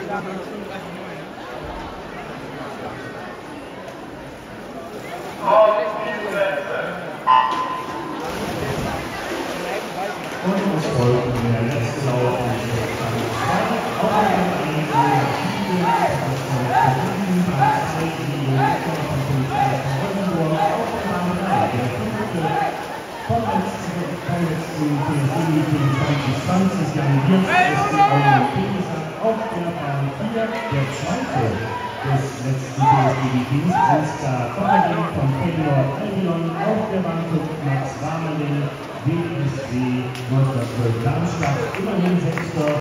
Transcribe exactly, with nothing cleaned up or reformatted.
Und es folgt der letzte Lauf zwanzig Jahren auf der Bahn vier, der zweite des letzten P S G-Teams, ganz klar vorgegeben von Kenan Albion, auf der Bahn fünf Max Rameling, W S W Osnabrück Darmstadt, immerhin Sechster.